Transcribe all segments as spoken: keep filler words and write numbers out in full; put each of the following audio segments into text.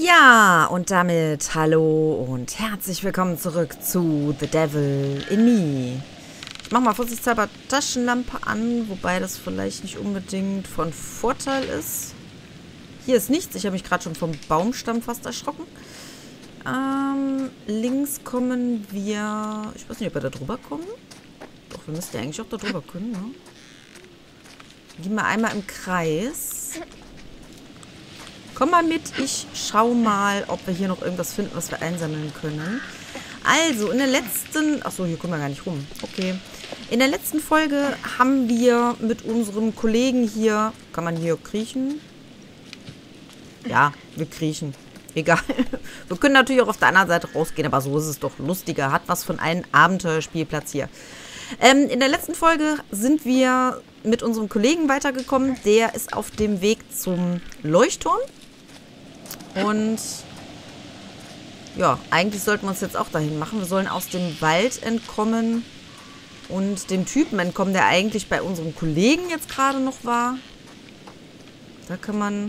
Ja, und damit hallo und herzlich willkommen zurück zu The Devil in Me. Ich mache mal vorsichtshalber Taschenlampe an, wobei das vielleicht nicht unbedingt von Vorteil ist. Hier ist nichts, ich habe mich gerade schon vom Baumstamm fast erschrocken. Ähm, links kommen wir... Ich weiß nicht, ob wir da drüber kommen. Doch, wir müssten ja eigentlich auch da drüber können, ne? Gehen wir einmal im Kreis. Komm mal mit, ich schau mal, ob wir hier noch irgendwas finden, was wir einsammeln können. Also, in der letzten... Achso, hier kommen wir gar nicht rum. Okay. In der letzten Folge haben wir mit unserem Kollegen hier... Kann man hier kriechen? Ja, wir kriechen. Egal. Wir können natürlich auch auf der anderen Seite rausgehen, aber so ist es doch lustiger. Hat was von einem Abenteuerspielplatz hier. Ähm, in der letzten Folge sind wir mit unserem Kollegen weitergekommen. Der ist auf dem Weg zum Leuchtturm. Und ja, eigentlich sollten wir uns jetzt auch dahin machen. Wir sollen aus dem Wald entkommen und dem Typen entkommen, der eigentlich bei unserem Kollegen jetzt gerade noch war. Da kann man...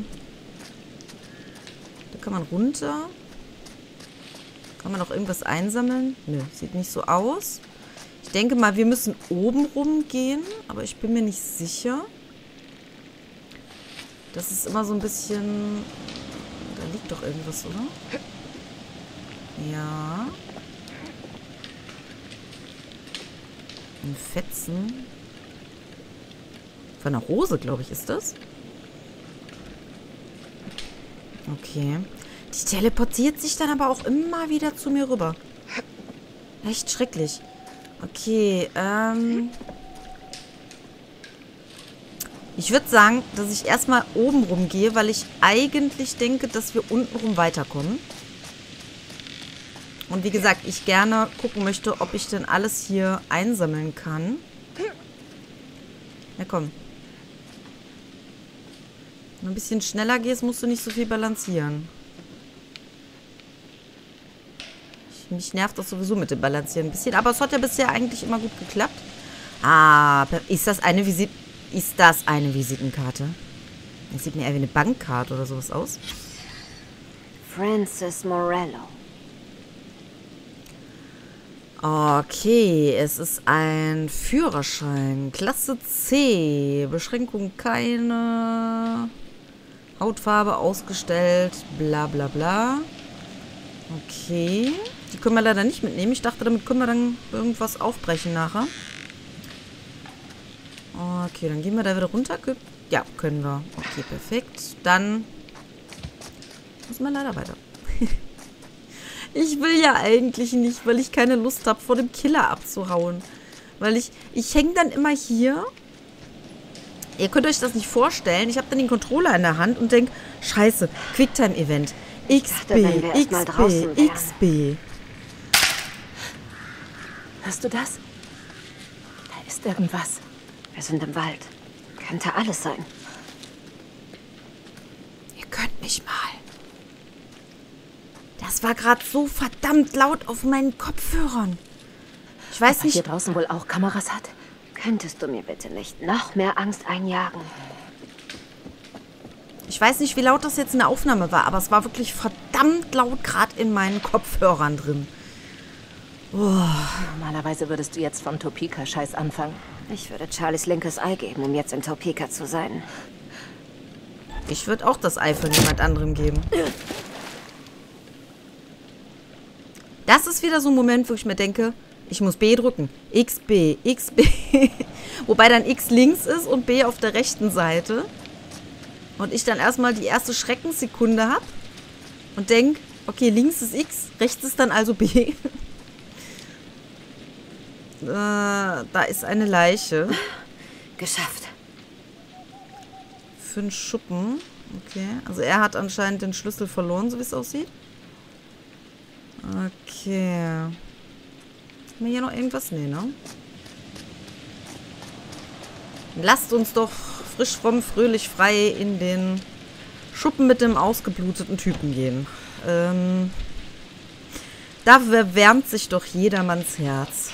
Da kann man runter. Kann man noch irgendwas einsammeln? Nö, sieht nicht so aus. Ich denke mal, wir müssen oben rumgehen, aber ich bin mir nicht sicher. Das ist immer so ein bisschen... Da liegt doch irgendwas, oder? Ja. Ein Fetzen. Von einer Rose, glaube ich, ist das. Okay. Die teleportiert sich dann aber auch immer wieder zu mir rüber. Echt schrecklich. Okay, ähm... ich würde sagen, dass ich erstmal oben rumgehe, weil ich eigentlich denke, dass wir unten rum weiterkommen. Und wie gesagt, ich gerne gucken möchte, ob ich denn alles hier einsammeln kann. Na komm. Wenn du ein bisschen schneller gehst, musst du nicht so viel balancieren. Ich, mich nervt das sowieso mit dem Balancieren ein bisschen. Aber es hat ja bisher eigentlich immer gut geklappt. Ah, ist das eine Visit... Ist das eine Visitenkarte? Das sieht mir eher wie eine Bankkarte oder sowas aus. Francis Morello. Okay, es ist ein Führerschein. Klasse C. Beschränkung keine. Hautfarbe ausgestellt. Bla bla bla. Okay. Die können wir leider nicht mitnehmen. Ich dachte, damit können wir dann irgendwas aufbrechen nachher. Okay, dann gehen wir da wieder runter. Ja, können wir. Okay, perfekt. Dann müssen wir leider weiter. Ich will ja eigentlich nicht, weil ich keine Lust habe, vor dem Killer abzuhauen. Weil ich, ich hänge dann immer hier. Ihr könnt euch das nicht vorstellen. Ich habe dann den Controller in der Hand und denke, scheiße, Quicktime-Event. X B, X B, X B. Hörst du das? Da ist irgendwas. Wir sind im Wald. Könnte alles sein. Ihr könnt mich mal. Das war gerade so verdammt laut auf meinen Kopfhörern. Ich weiß Ob er nicht... hier draußen wohl auch Kameras hat? Könntest du mir bitte nicht noch mehr Angst einjagen? Ich weiß nicht, wie laut das jetzt in der Aufnahme war, aber es war wirklich verdammt laut gerade in meinen Kopfhörern drin. Oh. Normalerweise würdest du jetzt vom Topeka-Scheiß anfangen. Ich würde Charlies linkes Ei geben, um jetzt in Topeka zu sein. Ich würde auch das Ei von jemand anderem geben. Das ist wieder so ein Moment, wo ich mir denke, ich muss B drücken. X, B, X, B. Wobei dann X links ist und B auf der rechten Seite. Und ich dann erstmal die erste Schreckenssekunde habe und denke, okay, links ist X, rechts ist dann also B. Äh, da ist eine Leiche. Geschafft. Für einen Schuppen. Okay. Also er hat anscheinend den Schlüssel verloren, so wie es aussieht. Okay. Haben wir hier noch irgendwas? Nee, ne? Lasst uns doch frisch, fromm, fröhlich, frei in den Schuppen mit dem ausgebluteten Typen gehen. Ähm, da wärmt sich doch jedermanns Herz.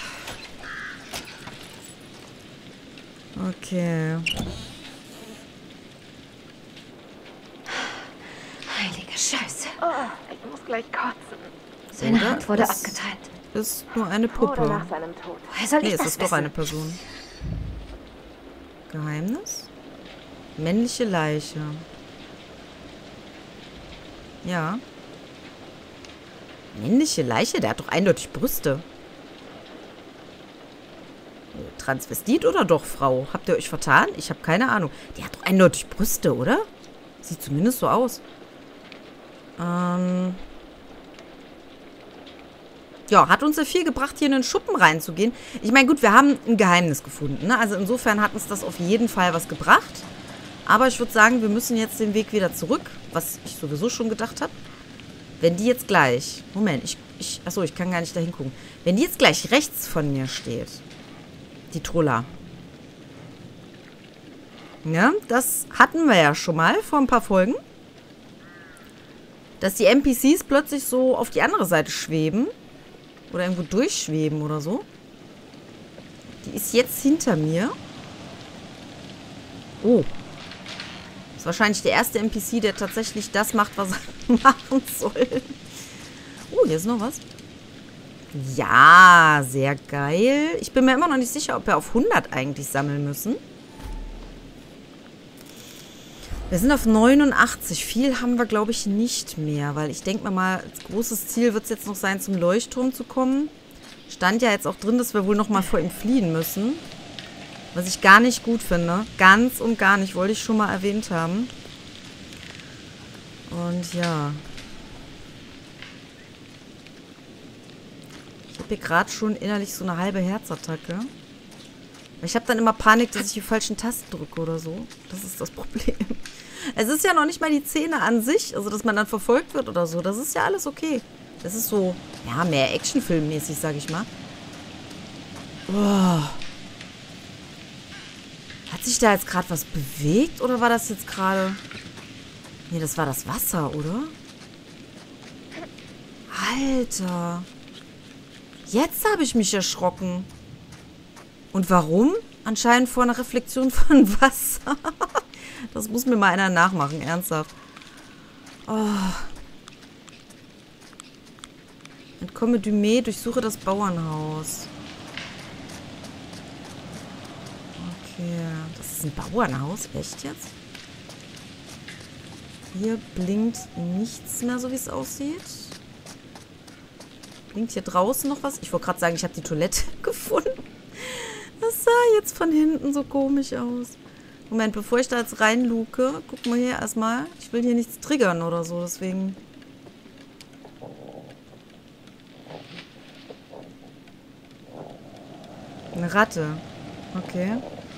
Okay. Heilige Scheiße. Oh. ich muss gleich kotzen. Seine Oder Hand wurde es abgeteilt. Ist nur eine Vor oder nach Puppe. seinem Tod. Woher soll Nee, ich es das ist doch wissen? eine Person. Geheimnis? Männliche Leiche. Ja. Männliche Leiche? Der hat doch eindeutig Brüste. Transvestit oder doch Frau? Habt ihr euch vertan? Ich habe keine Ahnung. Der hat doch eindeutig Brüste, oder? Sieht zumindest so aus. Ähm... Ja, hat uns ja viel gebracht, hier in den Schuppen reinzugehen. Ich meine, gut, wir haben ein Geheimnis gefunden, ne? Also insofern hat uns das auf jeden Fall was gebracht. Aber ich würde sagen, wir müssen jetzt den Weg wieder zurück, was ich sowieso schon gedacht habe. Wenn die jetzt gleich... Moment, ich... ich achso, ich kann gar nicht da hingucken. Wenn die jetzt gleich rechts von mir steht, die Trolla. Ja, das hatten wir ja schon mal vor ein paar Folgen. Dass die N P Cs plötzlich so auf die andere Seite schweben. Oder irgendwo durchschweben oder so. Die ist jetzt hinter mir. Oh. Das ist wahrscheinlich der erste N P C, der tatsächlich das macht, was er machen soll. Oh, hier ist noch was. Ja, sehr geil. Ich bin mir immer noch nicht sicher, ob wir auf hundert eigentlich sammeln müssen. Wir sind auf neunundachtzig. Viel haben wir, glaube ich, nicht mehr. Weil ich denke mir mal, als großes Ziel wird es jetzt noch sein, zum Leuchtturm zu kommen. Stand ja jetzt auch drin, dass wir wohl noch mal vor ihm fliehen müssen. Was ich gar nicht gut finde. Ganz und gar nicht. Wollte ich schon mal erwähnt haben. Und ja. Ich habe hier gerade schon innerlich so eine halbe Herzattacke. Ich habe dann immer Panik, dass ich die falschen Tasten drücke oder so. Das ist das Problem. Es ist ja noch nicht mal die Szene an sich, also dass man dann verfolgt wird oder so. Das ist ja alles okay. Das ist so, ja, mehr Actionfilmmäßig, sag ich mal. Oh. Hat sich da jetzt gerade was bewegt oder war das jetzt gerade... Nee, das war das Wasser, oder? Alter. Jetzt habe ich mich erschrocken. Und warum? Anscheinend vor einer Reflexion von Wasser. Das muss mir mal einer nachmachen, ernsthaft. Oh. Entkomme Dumé, durchsuche das Bauernhaus. Okay, das ist ein Bauernhaus? Echt jetzt? Hier blinkt nichts mehr, so wie es aussieht. Blinkt hier draußen noch was? Ich wollte gerade sagen, ich habe die Toilette gefunden. Das sah jetzt von hinten so komisch aus. Moment, bevor ich da jetzt reinluke, gucken wir hier erstmal. Ich will hier nichts triggern oder so, deswegen... Eine Ratte. Okay.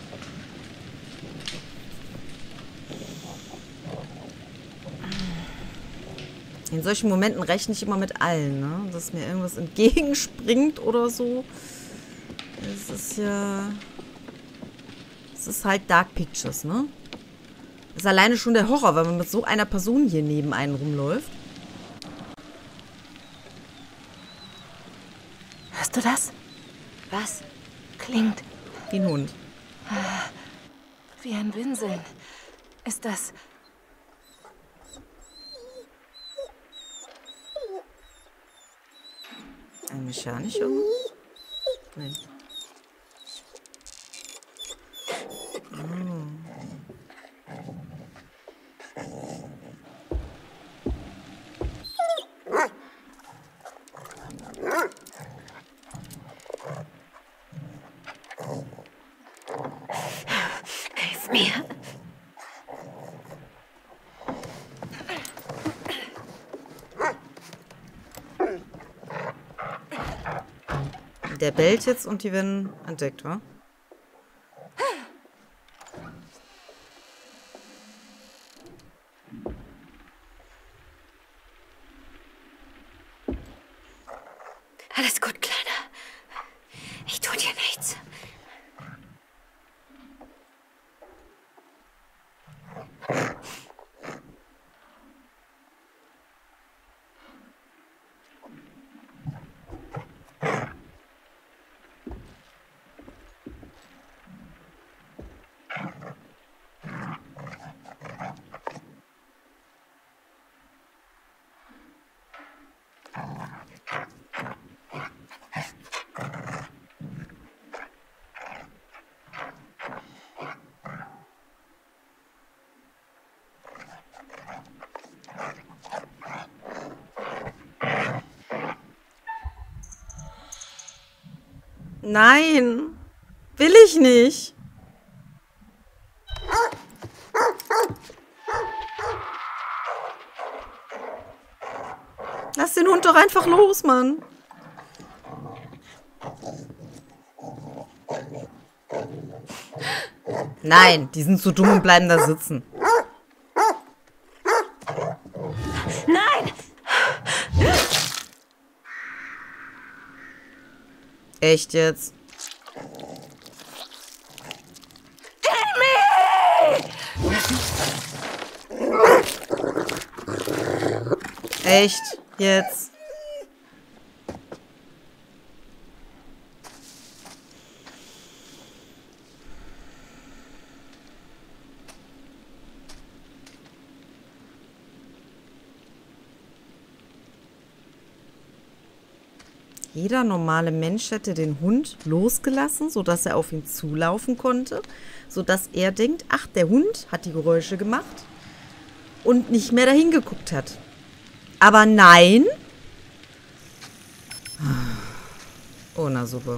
In solchen Momenten rechne ich immer mit allen, ne? Dass mir irgendwas entgegenspringt oder so. Es ist ja... Es ist halt Dark Pictures, ne? Das ist alleine schon der Horror, wenn man mit so einer Person hier neben einen rumläuft. Hörst du das? Was? Klingt wie ein Hund. Wie ein Winseln. Ist das... Ein mechanischer Hund? Nein. Hilf mir. Der bellt jetzt und die werden entdeckt, wa? Alles gut, Kleiner. Ich tu dir nichts. Nein. Will ich nicht. Lass den Hund doch einfach los, Mann. Nein, die sind zu dumm und bleiben da sitzen. Nein! Echt jetzt? Echt jetzt? Jeder normale Mensch hätte den Hund losgelassen, sodass er auf ihn zulaufen konnte, sodass er denkt, ach, der Hund hat die Geräusche gemacht und nicht mehr dahin geguckt hat. Aber nein. Oh, na super.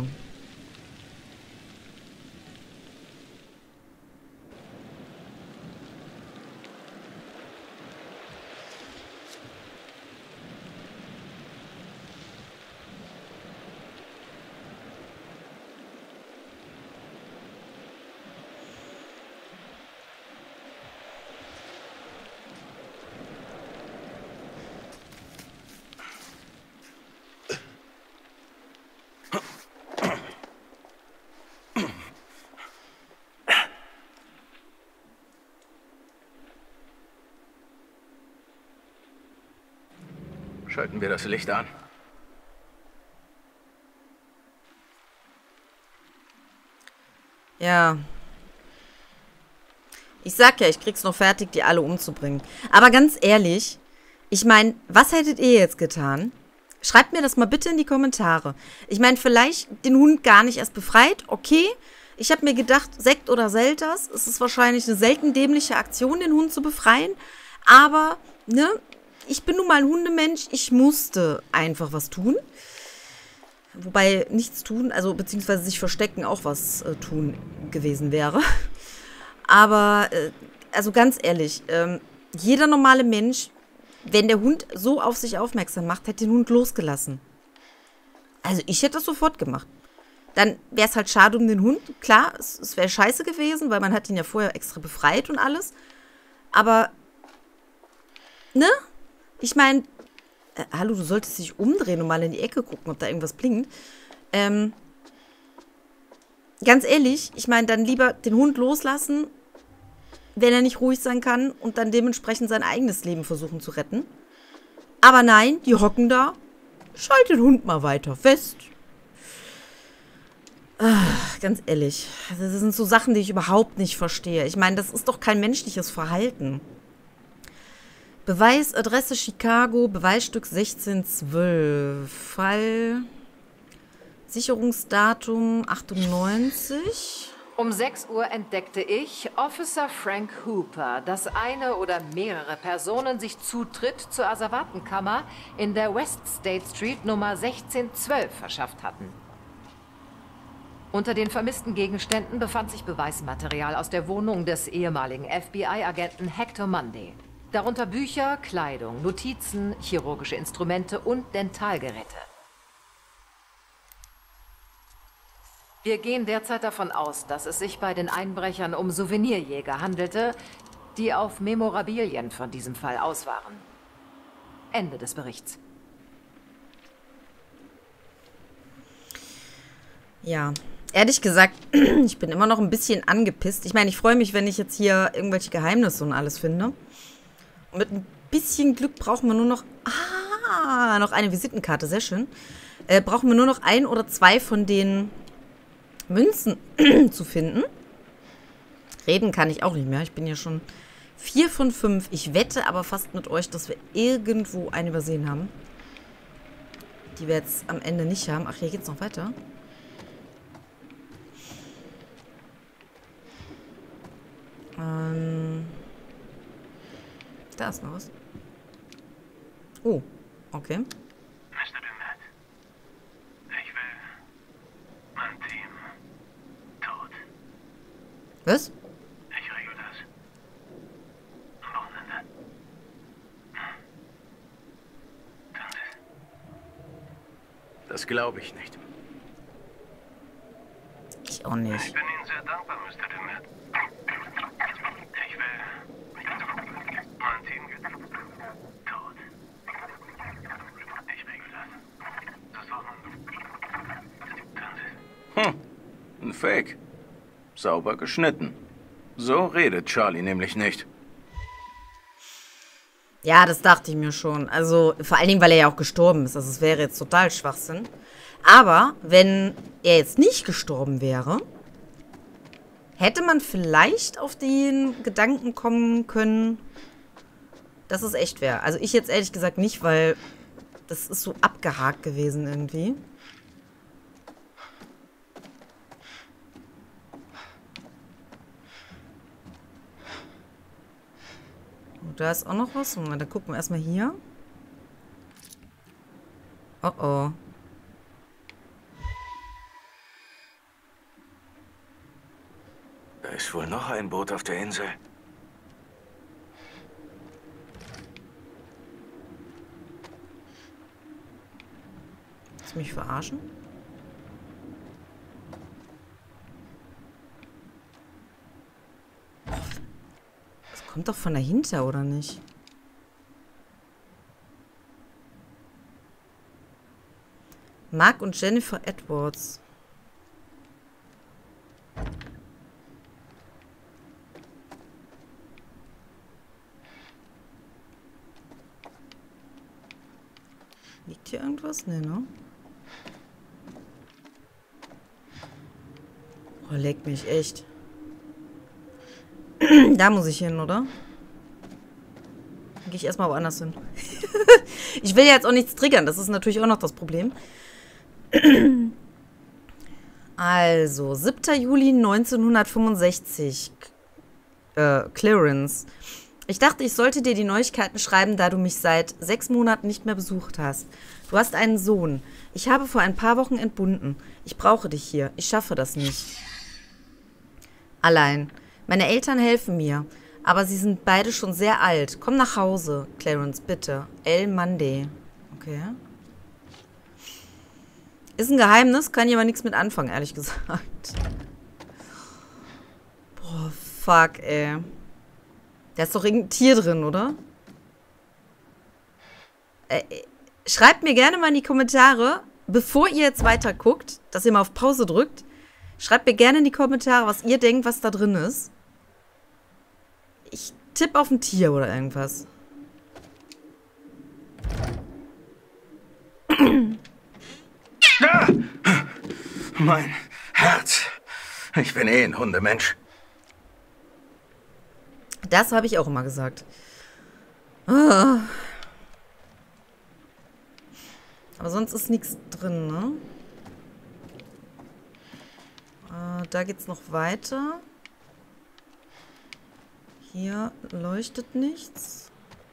Schalten wir das Licht an. Ja. Ich sag ja, ich krieg's noch fertig, die alle umzubringen. Aber ganz ehrlich, ich meine, was hättet ihr jetzt getan? Schreibt mir das mal bitte in die Kommentare. Ich meine, vielleicht den Hund gar nicht erst befreit, okay. Ich habe mir gedacht, Sekt oder Selters, es ist wahrscheinlich eine selten dämliche Aktion, den Hund zu befreien. Aber, ne, ich bin nun mal ein Hundemensch, ich musste einfach was tun. Wobei nichts tun, also beziehungsweise sich verstecken auch was äh, tun gewesen wäre. Aber, äh, also ganz ehrlich, ähm, jeder normale Mensch, wenn der Hund so auf sich aufmerksam macht, hätte den Hund losgelassen. Also ich hätte das sofort gemacht. Dann wäre es halt schade um den Hund. Klar, es, es wäre scheiße gewesen, weil man hat ihn ja vorher extra befreit und alles. Aber, ne? Ich meine, äh, hallo, du solltest dich umdrehen und mal in die Ecke gucken, ob da irgendwas blinkt. Ähm, ganz ehrlich, ich meine, dann lieber den Hund loslassen, wenn er nicht ruhig sein kann und dann dementsprechend sein eigenes Leben versuchen zu retten. Aber nein, die hocken da. Schalt den Hund mal weiter fest. Ach, ganz ehrlich, das sind so Sachen, die ich überhaupt nicht verstehe. Ich meine, das ist doch kein menschliches Verhalten. Beweis, Adresse Chicago, Beweisstück sechzehn zwölf. Fall, Sicherungsdatum achtundneunzig. Um sechs Uhr entdeckte ich, Officer Frank Hooper, dass eine oder mehrere Personen sich Zutritt zur Asservatenkammer in der West State Street Nummer sechzehn zwölf verschafft hatten. Unter den vermissten Gegenständen befand sich Beweismaterial aus der Wohnung des ehemaligen F B I-Agenten Hector Mundy. Darunter Bücher, Kleidung, Notizen, chirurgische Instrumente und Dentalgeräte. Wir gehen derzeit davon aus, dass es sich bei den Einbrechern um Souvenirjäger handelte, die auf Memorabilien von diesem Fall aus waren. Ende des Berichts. Ja, ehrlich gesagt, ich bin immer noch ein bisschen angepisst. Ich meine, ich freue mich, wenn ich jetzt hier irgendwelche Geheimnisse und alles finde. Und mit ein bisschen Glück brauchen wir nur noch... Ah, noch eine Visitenkarte, sehr schön. Äh, brauchen wir nur noch ein oder zwei von den Münzen zu finden. Reden kann ich auch nicht mehr. Ich bin ja schon vier von fünf. Ich wette aber fast mit euch, dass wir irgendwo eine übersehen haben. Die wir jetzt am Ende nicht haben. Ach, hier geht's noch weiter. Ähm, da ist noch was. Oh, okay. Mister Dumet, ich will... Mann, Was? Ich regel das. Am Wochenende. Das glaube ich nicht. Ich auch nicht. Ich bin Ihnen sehr dankbar, Mister Dimmitt. Ich will... Mein Team geht tot. Ich regel das. Das Wochenende. Hm. Ein Fake. Sauber geschnitten. So redet Charlie nämlich nicht. Ja, das dachte ich mir schon. Also, vor allen Dingen, weil er ja auch gestorben ist. Also, es wäre jetzt total Schwachsinn. Aber, wenn er jetzt nicht gestorben wäre, hätte man vielleicht auf den Gedanken kommen können, dass es echt wäre. Also, ich jetzt ehrlich gesagt nicht, weil das ist so abgehakt gewesen irgendwie. Da ist auch noch was. Moment, dann gucken wir erstmal hier. Oh oh. Da ist wohl noch ein Boot auf der Insel. Willst du mich verarschen? Kommt doch von dahinter, oder nicht? Mark und Jennifer Edwards. Liegt hier irgendwas? Nee, ne? Oh, leck mich echt. Da muss ich hin, oder? Gehe ich erstmal woanders hin. Ich will ja jetzt auch nichts triggern. Das ist natürlich auch noch das Problem. Also, siebter Juli neunzehnhundertfünfundsechzig. Äh, Clarence. Ich dachte, ich sollte dir die Neuigkeiten schreiben, da du mich seit sechs Monaten nicht mehr besucht hast. Du hast einen Sohn. Ich habe vor ein paar Wochen entbunden. Ich brauche dich hier. Ich schaffe das nicht. Allein. Meine Eltern helfen mir, aber sie sind beide schon sehr alt. Komm nach Hause, Clarence, bitte. El Monday. Okay. Ist ein Geheimnis, kann ich aber nichts mit anfangen, ehrlich gesagt. Boah, fuck, ey. Da ist doch irgendein Tier drin, oder? Äh, schreibt mir gerne mal in die Kommentare, bevor ihr jetzt weiter guckt, dass ihr mal auf Pause drückt. Schreibt mir gerne in die Kommentare, was ihr denkt, was da drin ist. Ich tippe auf ein Tier oder irgendwas. Ah! Mein Herz. Ich bin eh ein Hundemensch. Das habe ich auch immer gesagt. Ah. Aber sonst ist nichts drin, ne? Äh, da geht's noch weiter. Hier leuchtet nichts.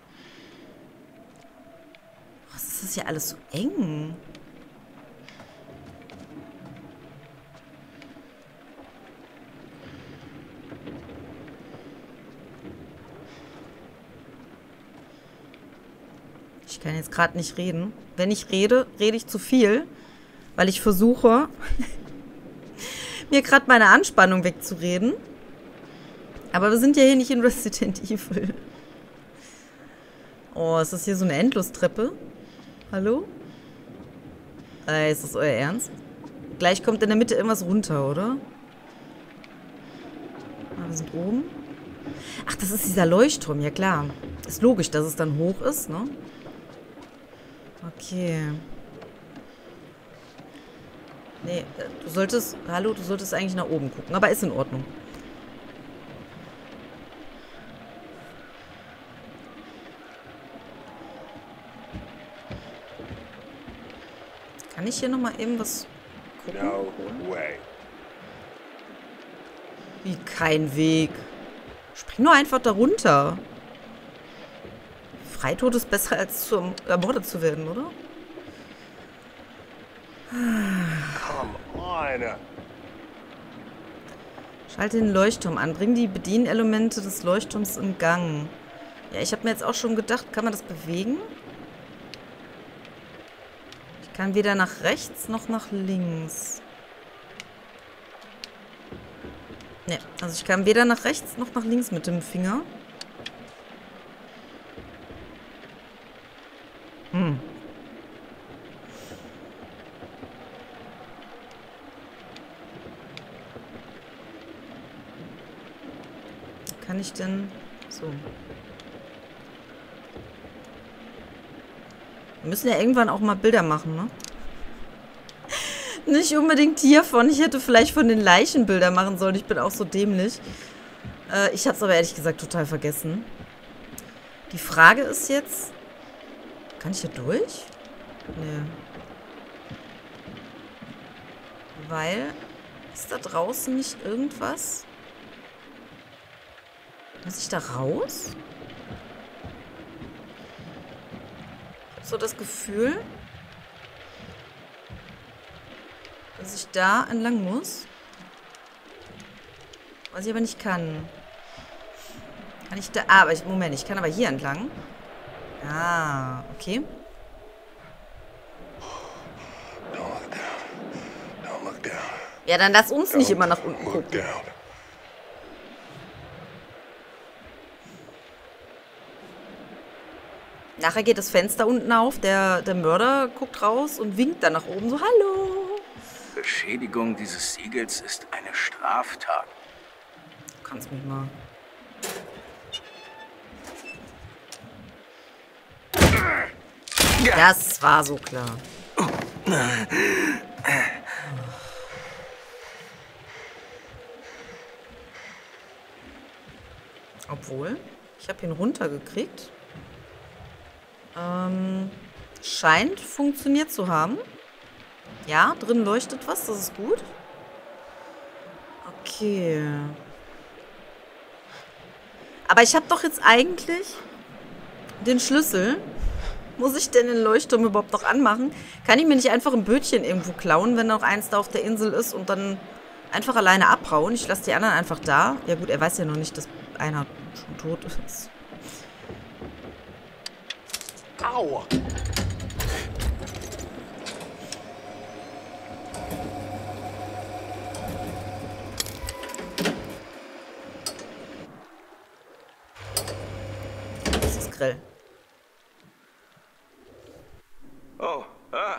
Was ist das hier alles so eng? Ich kann jetzt gerade nicht reden. Wenn ich rede, rede ich zu viel, weil ich versuche, mir gerade meine Anspannung wegzureden. Aber wir sind ja hier nicht in Resident Evil. Oh, ist das hier so eine Endlostreppe? Hallo? Äh, ist das euer Ernst? Gleich kommt in der Mitte irgendwas runter, oder? Ah, wir sind oben. Ach, das ist dieser Leuchtturm, ja klar. Ist logisch, dass es dann hoch ist, ne? Okay. Nee, du solltest... Hallo, du solltest eigentlich nach oben gucken, aber ist in Ordnung. Kann ich hier nochmal eben was gucken? No way. Wie kein Weg. Spring nur einfach da runter. Freitod ist besser, als zum ermordet zu werden, oder? Come on. Schalte den Leuchtturm an. Bring die Bedienelemente des Leuchtturms in Gang. Ja, ich habe mir jetzt auch schon gedacht, kann man das bewegen? Ich kann weder nach rechts noch nach links. Ne, also ich kann weder nach rechts noch nach links mit dem Finger. Hm. Kann ich denn... So. Wir müssen ja irgendwann auch mal Bilder machen, ne? Nicht unbedingt hiervon. Ich hätte vielleicht von den Leichen Bilder machen sollen. Ich bin auch so dämlich. Äh, ich habe es aber ehrlich gesagt total vergessen. Die Frage ist jetzt... Kann ich hier durch? Nee. Weil... Ist da draußen nicht irgendwas? Muss ich da raus? Ich habe so das Gefühl, dass ich da entlang muss. Was ich aber nicht kann. Kann ich da... Ah, aber ich... Moment, ich kann aber hier entlang. Ah, okay. Ja, dann lass uns nicht immer nach unten gucken. Nachher geht das Fenster unten auf, der, der Mörder guckt raus und winkt dann nach oben so, hallo. Beschädigung dieses Siegels ist eine Straftat. Du kannst mich mal... Das war so klar. Obwohl, ich habe ihn runtergekriegt. Ähm, scheint funktioniert zu haben. Ja, drin leuchtet was, das ist gut. Okay. Aber ich habe doch jetzt eigentlich den Schlüssel. Muss ich denn den Leuchtturm überhaupt noch anmachen? Kann ich mir nicht einfach ein Bötchen irgendwo klauen, wenn noch eins da auf der Insel ist und dann einfach alleine abhauen? Ich lasse die anderen einfach da. Ja gut, er weiß ja noch nicht, dass einer schon tot ist. Au! Das ist Grill. Oh, ah.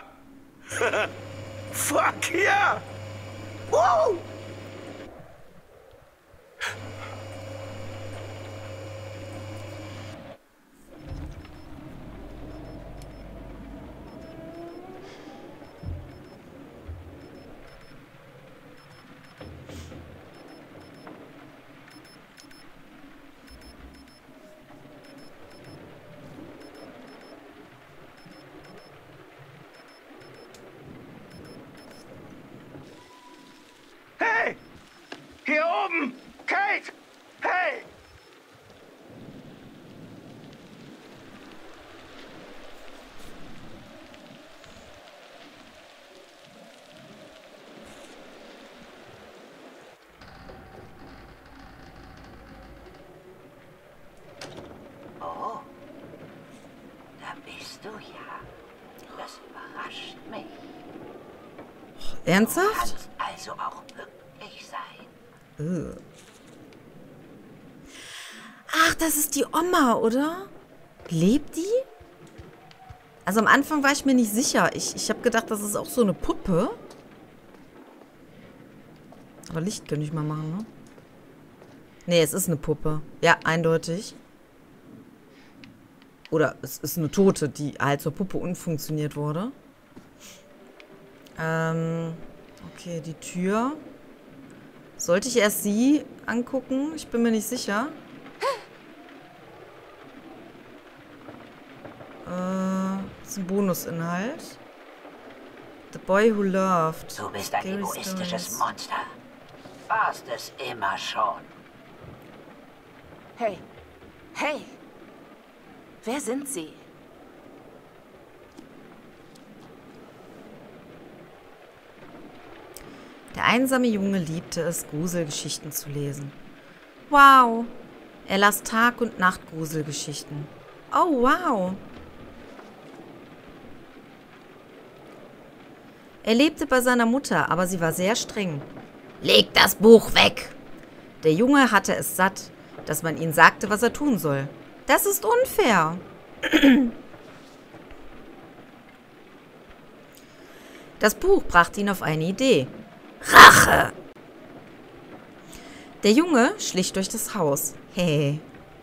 Fuck yeah! Wow! Hey! Hier oben! Kate! Hey! Oh, da bist du ja. Das überrascht mich. Ernsthaft? Kannst also auch glücklich sein. Ugh. Ach, das ist die Oma, oder? Lebt die? Also am Anfang war ich mir nicht sicher. Ich, ich habe gedacht, das ist auch so eine Puppe. Aber Licht könnte ich mal machen, ne? Nee, es ist eine Puppe. Ja, eindeutig. Oder es ist eine Tote, die halt zur Puppe unfunktioniert wurde. Ähm, okay, die Tür. Sollte ich erst sie angucken? Ich bin mir nicht sicher. Äh, das ist ein Bonusinhalt. The Boy Who Loved. Du bist ein Scary egoistisches Stories. Monster. Warst es immer schon. Hey. Hey. Wer sind Sie? Der einsame Junge liebte es, Gruselgeschichten zu lesen. Wow! Er las Tag und Nacht Gruselgeschichten. Oh, wow! Er lebte bei seiner Mutter, aber sie war sehr streng. Leg das Buch weg! Der Junge hatte es satt, dass man ihm sagte, was er tun soll. Das ist unfair. Das Buch brachte ihn auf eine Idee. Rache! Der Junge schlich durch das Haus. Hey.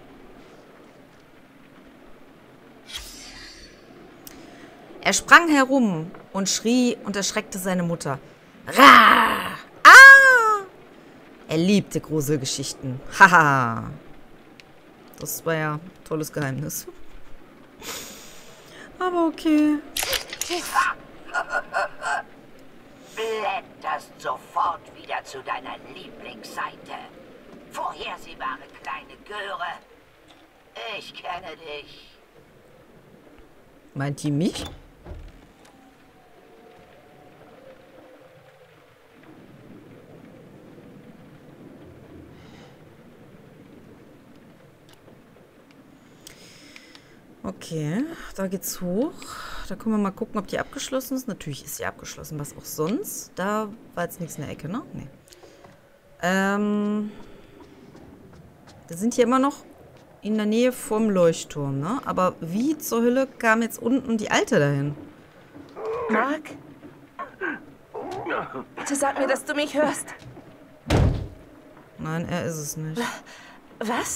Er sprang herum und schrie und erschreckte seine Mutter. Ra! Ah! Er liebte Gruselgeschichten. Haha. Das war ja ein tolles Geheimnis. Aber okay. Blätterst sofort wieder zu deiner Lieblingsseite. Vorhersehbare kleine Göre. Ich kenne dich. Meint die mich? Okay, da geht's hoch. Da können wir mal gucken, ob die abgeschlossen ist. Natürlich ist sie abgeschlossen. Was auch sonst? Da war jetzt nichts in der Ecke, ne? Nee. Ähm. Wir sind hier immer noch in der Nähe vom Leuchtturm, ne? Aber wie zur Hölle kam jetzt unten die Alte dahin? Mark? Bitte sag mir, dass du mich hörst. Nein, er ist es nicht. Was?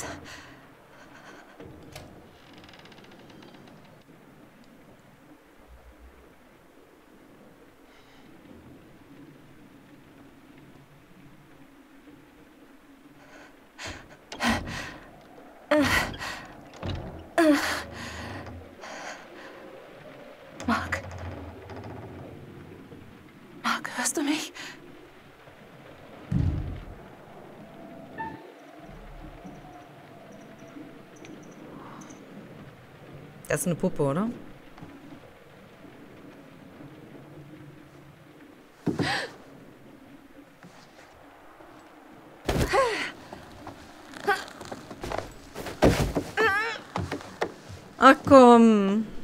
Mark? Mark, hörst du mich? Das ist eine Puppe, oder? Ach komm.